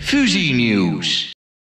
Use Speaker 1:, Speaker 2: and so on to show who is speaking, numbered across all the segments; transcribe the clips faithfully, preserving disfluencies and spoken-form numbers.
Speaker 1: Fusienieuws.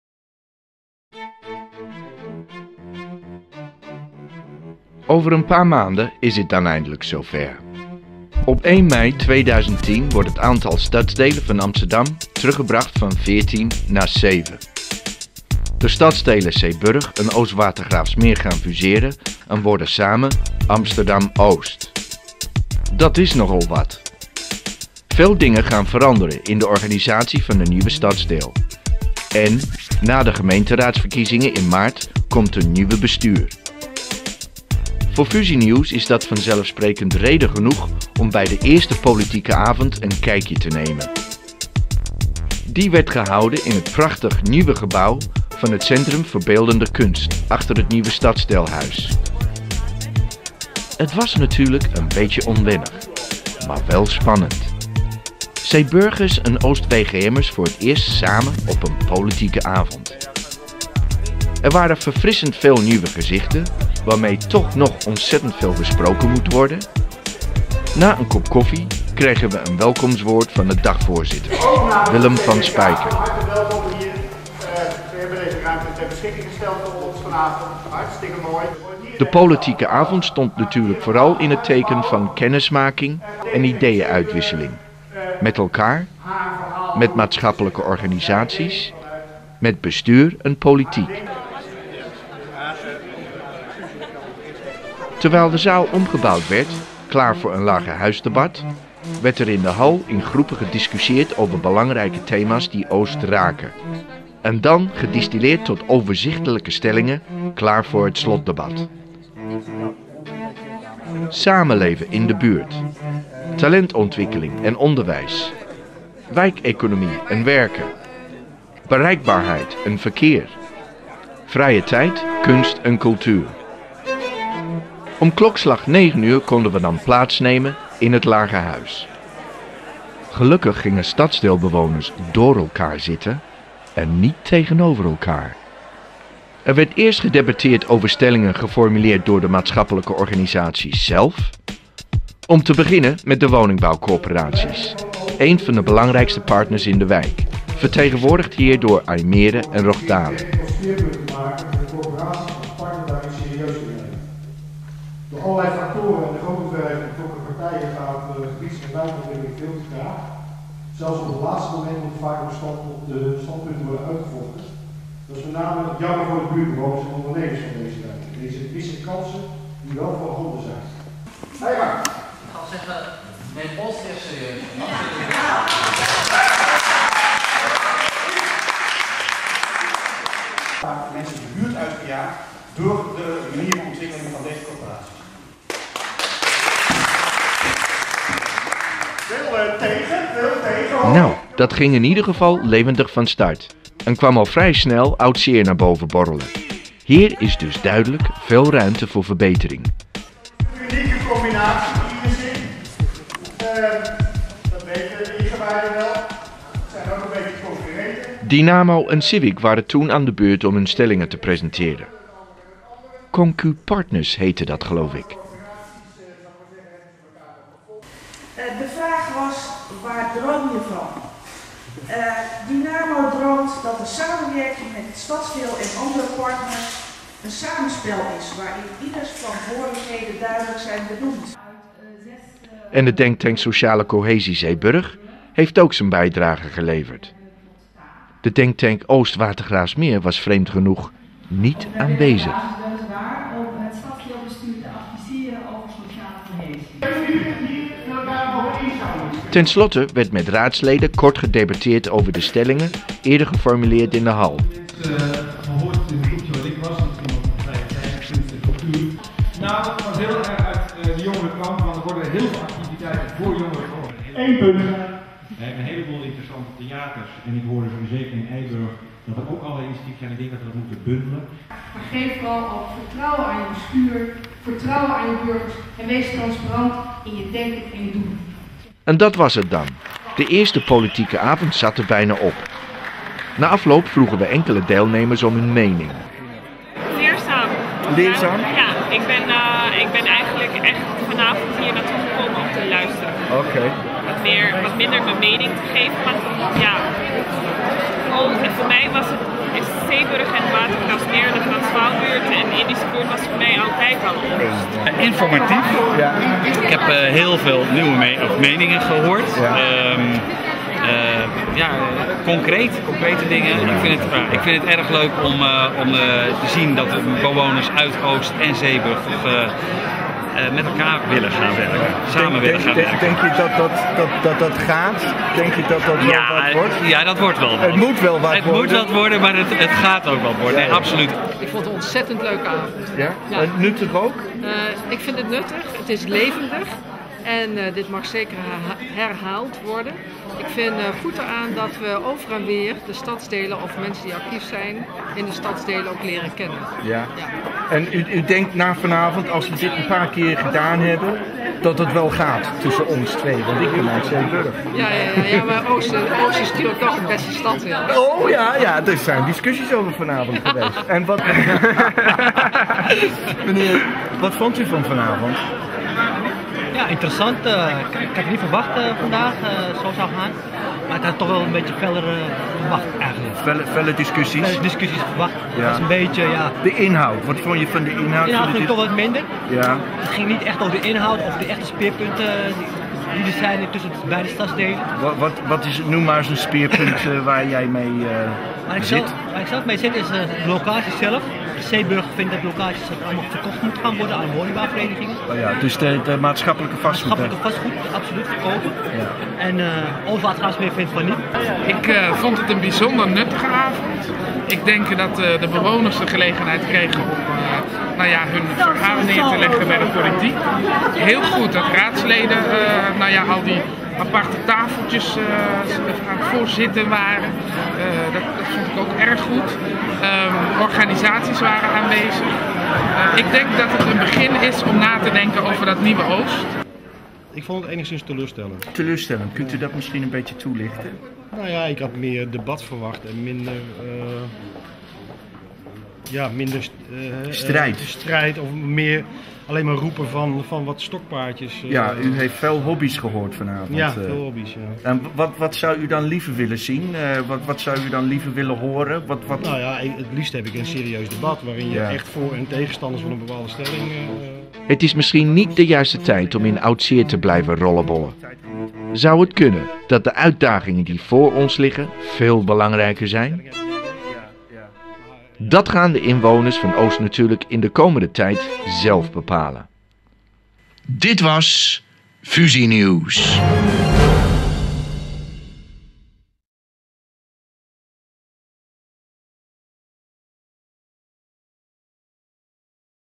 Speaker 1: Over een paar maanden is het dan eindelijk zover. Op één mei tweeduizend tien wordt het aantal stadsdelen van Amsterdam teruggebracht van veertien naar zeven. De stadsdelen Zeeburg en Oost-Watergraafsmeer gaan fuseren en worden samen Amsterdam-Oost. Dat is nogal wat. Veel dingen gaan veranderen in de organisatie van de nieuwe stadsdeel. En na de gemeenteraadsverkiezingen in maart komt een nieuwe bestuur. Voor Fusienieuws is dat vanzelfsprekend reden genoeg om bij de eerste politieke avond een kijkje te nemen. Die werd gehouden in het prachtig nieuwe gebouw van het Centrum voor Beeldende Kunst achter het nieuwe Stadsdeelhuis. Het was natuurlijk een beetje onwennig, maar wel spannend. Zeeburgers en Oost-W G M'ers voor het eerst samen op een politieke avond. Er waren verfrissend veel nieuwe gezichten, waarmee toch nog ontzettend veel besproken moet worden. Na een kop koffie kregen we een welkomstwoord van de dagvoorzitter, Willem van Spijker.
Speaker 2: Hartelijk welkom hier. We hebben deze ruimte ter beschikking gesteld voor ons vanavond. Hartstikke mooi.
Speaker 1: De politieke avond stond natuurlijk vooral in het teken van kennismaking en ideeënuitwisseling. Met elkaar, met maatschappelijke organisaties, met bestuur en politiek. Terwijl de zaal omgebouwd werd, klaar voor een lagerhuisdebat, werd er in de hal in groepen gediscussieerd over belangrijke thema's die Oost raken. En dan gedistilleerd tot overzichtelijke stellingen, klaar voor het slotdebat. Samenleven in de buurt, talentontwikkeling en onderwijs, wijkeconomie en werken, bereikbaarheid en verkeer, vrije tijd, kunst en cultuur. Om klokslag negen uur konden we dan plaatsnemen in het Lagerhuis. Gelukkig gingen stadsdeelbewoners door elkaar zitten en niet tegenover elkaar. Er werd eerst gedebatteerd over stellingen geformuleerd door de maatschappelijke organisaties zelf. Om te beginnen met de woningbouwcorporaties, een van de belangrijkste partners in de wijk, vertegenwoordigd hier door Aimere en Rogdalen.
Speaker 2: Door allerlei factoren en de grote hoeveelheid betrokken partijen gaat de gebieds- en wijkontwikkeling veel te traag. Zelfs op het laatste moment moet vaak op standpunt, de standpunten worden uitgevochten. Dat is met name jammer voor de buurtbewoners en ondernemers van deze wijk. Deze missen kansen die wel voor handen zijn. Hey, maar.
Speaker 3: Ik ga zeggen, neem ons eerst serieus.
Speaker 2: Mensen de buurt uitgejaagd door de manier van ontwikkeling van deze corporaties. Veel uh, tegen, veel tegen.
Speaker 1: Nou, dat ging in ieder geval levendig van start. En kwam al vrij snel oud zeer naar boven borrelen. Hier is dus duidelijk veel ruimte voor verbetering.
Speaker 2: Unieke combinatie die hier zit. Uh, dat weten de ingewijden wel. Zijn ook een beetje concurrenten.
Speaker 1: Dynamo en Civic waren toen aan de beurt om hun stellingen te presenteren. Concu Partners heette dat, geloof ik.
Speaker 4: De vraag was, waar droom je van? Uh, Dynamo droomt dat de samenwerking met het stadsdeel en andere partners een samenspel is, waarin ieders verantwoordelijkheden duidelijk zijn benoemd.
Speaker 1: En de denktank Sociale Cohesie Zeeburg heeft ook zijn bijdrage geleverd. De denktank Oost-Watergraafsmeer was vreemd genoeg niet aanwezig. Ten slotte werd met raadsleden kort gedebatteerd over de stellingen eerder geformuleerd in de hal.
Speaker 5: Gehoord in het groepje wat ik was, kunst en cultuur. Nou, dat was heel erg uit de jongeren kwam, want er worden heel veel activiteiten voor jongeren georganiseerd.
Speaker 2: Eén punt.
Speaker 5: We hebben een heleboel interessante theaters en ik hoorde zo zeker in Eiburg dat er ook allerlei initiatieven zijn. Ik denk dat we dat moeten bundelen.
Speaker 6: Maar geef vooral ook vertrouwen aan je bestuur, vertrouwen aan je burgers en wees transparant in je denken en je doen.
Speaker 1: En dat was het dan. De eerste politieke avond zat er bijna op. Na afloop vroegen we enkele deelnemers om hun mening.
Speaker 7: Leerzaam.
Speaker 1: Leerzaam?
Speaker 7: Ja, ik ben, uh, ik ben eigenlijk echt vanavond hier naartoe gekomen om te luisteren.
Speaker 1: Oké. Okay.
Speaker 7: Wat, meer, wat minder mijn mening te geven, maar ja, Oost. En voor mij was het is Zeeburg en Watergraafsmeer, de Transvaalbuurt en de Indische buurt was voor mij altijd al Oost.
Speaker 8: Uh, informatief. Ja. Ik heb uh, heel veel nieuwe me of meningen gehoord. Ja. Um, Uh, ja, concreet, concrete dingen. Ik vind het, uh, ik vind het erg leuk om, uh, om uh, te zien dat de bewoners uit Oost en Zeeburg uh, uh, met elkaar willen gaan werken. Samen denk, willen gaan
Speaker 1: denk,
Speaker 8: werken.
Speaker 1: Denk je dat dat, dat, dat, dat gaat? Denk je dat dat wel
Speaker 8: ja,
Speaker 1: wat wordt?
Speaker 8: Ja, dat wordt wel wat.
Speaker 1: Het moet wel wat
Speaker 8: het
Speaker 1: worden.
Speaker 8: Het moet wat worden, maar het, het gaat ook wel worden. Nee,
Speaker 1: ja, ja.
Speaker 8: absoluut.
Speaker 9: Ik vond het een ontzettend leuke avond.
Speaker 1: Ja? Ja. En nuttig ook?
Speaker 9: Uh, ik vind het nuttig. Het is levendig. En uh, dit mag zeker herhaald worden. Ik vind uh, goed eraan dat we over en weer de stadsdelen of mensen die actief zijn in de stadsdelen ook leren kennen.
Speaker 1: Ja. Ja. En u, u denkt na vanavond, als we dit een paar keer gedaan hebben, dat het wel gaat tussen ons twee, want ik ben uit Zeeburg.
Speaker 9: Ja, ja, ja, ja, maar Oost, Oost is natuurlijk toch de beste stad. Ja.
Speaker 1: Oh ja, ja, er zijn discussies over vanavond geweest. En wat, meneer, wat vond u van vanavond?
Speaker 10: Ja, interessant. Uh, ik, ik had niet verwacht uh, vandaag, uh, zo zou gaan. Maar ik had toch wel een beetje feller uh, verwacht eigenlijk.
Speaker 1: Felle, felle discussies?
Speaker 10: Felle discussies verwacht.
Speaker 1: Ja.
Speaker 10: Dat is een beetje, ja...
Speaker 1: De inhoud, wat vond je van de inhoud?
Speaker 10: De inhoud vond ik toch wat minder.
Speaker 1: Ja.
Speaker 10: Het ging niet echt over de inhoud of de echte speerpunten die, die er zijn tussen beide stadsdelen.
Speaker 1: Wat, wat, wat is, noem maar eens een speerpunt uh, waar jij mee uh,
Speaker 10: waar ik
Speaker 1: zit.
Speaker 10: Zelf, waar ik zelf mee zit is uh, de locatie zelf. Zeeburg vindt dat locaties dat allemaal verkocht moeten gaan worden aan woningbouwverenigingen.
Speaker 1: Oh ja, dus de, de maatschappelijke vastgoed.
Speaker 10: Maatschappelijke vastgoed, absoluut verkopen. Ja. En uh, Oost-Watergraafsmeer vindt van niet.
Speaker 11: Ik uh, vond het een bijzonder nuttige avond. Ik denk dat uh, de bewoners de gelegenheid kregen om uh, nou ja, hun verhalen neer te leggen bij de politiek. Heel goed dat raadsleden uh, nou ja, al die aparte tafeltjes uh, voor zitten waren. Uh, dat, dat vond ik ook erg goed. Um, organisaties waren aanwezig. Uh, ik denk dat het een begin is om na te denken over dat nieuwe Oost.
Speaker 2: Ik vond het enigszins teleurstellend.
Speaker 1: Teleurstellend, kunt u dat misschien een beetje toelichten?
Speaker 2: Nou ja, ik had meer debat verwacht en minder... Uh, ja, minder uh,
Speaker 1: strijd.
Speaker 2: Uh, strijd of meer alleen maar roepen van, van wat stokpaardjes. Uh,
Speaker 1: ja, u heeft veel hobby's gehoord vanavond.
Speaker 2: Ja, veel hobby's, ja.
Speaker 1: En wat, wat zou u dan liever willen zien? Uh, wat, wat zou u dan liever willen horen? Wat, wat...
Speaker 2: Nou ja, het liefst heb ik een serieus debat waarin je ja. echt voor- en tegenstanders van een bepaalde stelling... Uh...
Speaker 1: Het is misschien niet de juiste tijd om in oud-zeer te blijven rollenbollen. Zou het kunnen dat de uitdagingen die voor ons liggen veel belangrijker zijn? Dat gaan de inwoners van Oost natuurlijk in de komende tijd zelf bepalen. Dit was Fusie Nieuws.